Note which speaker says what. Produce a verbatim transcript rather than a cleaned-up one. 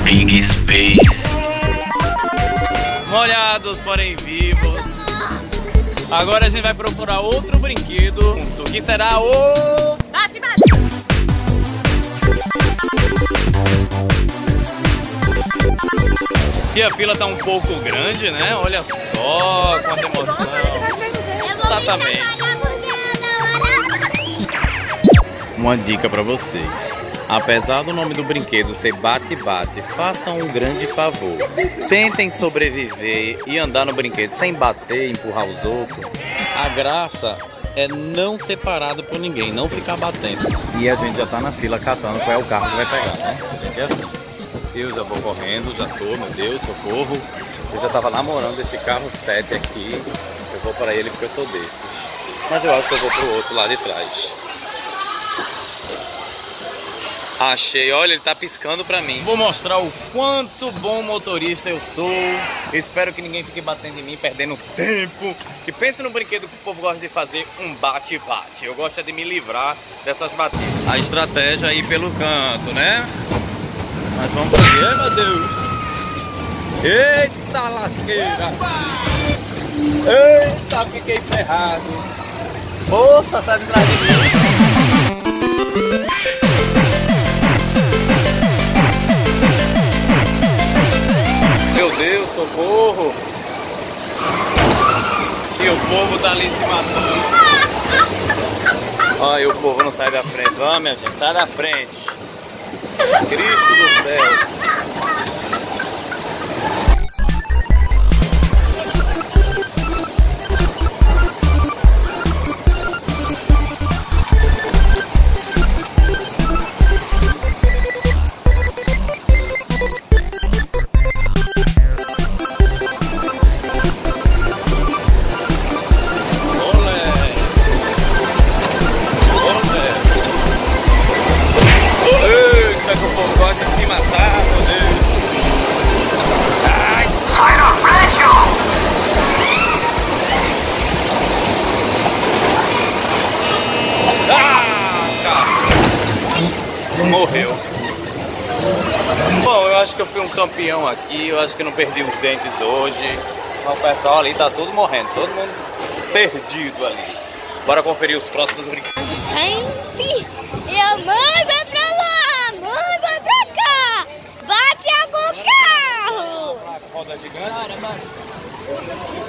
Speaker 1: Big Space.
Speaker 2: Molhados, porém vivos. Agora a gente vai procurar outro brinquedo, que será o...
Speaker 3: Bate, bate!
Speaker 2: E a fila tá um pouco grande, né? Olha só, quanta emoção. Exatamente. Uma dica pra vocês. Apesar do nome do brinquedo ser bate-bate, façam um grande favor. Tentem sobreviver e andar no brinquedo sem bater, empurrar os outros. A graça é não ser parado por ninguém, não ficar batendo. E a gente já tá na fila catando qual é o carro que vai pegar, né? A gente é assim. Eu já vou correndo, já tô, meu Deus, socorro. Eu já tava namorando esse carro sete aqui. Eu vou para ele porque eu sou desses. Mas eu acho que eu vou pro outro lá de trás. Achei, olha, ele tá piscando pra mim. Vou mostrar o quanto bom motorista eu sou. Espero que ninguém fique batendo em mim, perdendo tempo. E pense no brinquedo que o povo gosta de fazer, um bate-bate. Eu gosto de me livrar dessas batidas. A estratégia é ir pelo canto, né? Mas vamos fazer, ai meu Deus. Eita lasqueira. Eita, fiquei ferrado. Moça, tá de trás de mim. Meu Deus, socorro! E o povo tá ali se matando. Olha, o povo não sai da frente. Vamos, minha gente, sai da frente. Cristo do céu. Morreu. Bom, eu acho que eu fui um campeão aqui. Eu acho que não perdi os dentes hoje. O pessoal ali tá todo morrendo, todo mundo perdido ali. Bora conferir os próximos brinquedos.
Speaker 3: Gente, e a mãe vai pra lá, mãe vai pra cá. Bate algum carro.
Speaker 2: Roda gigante.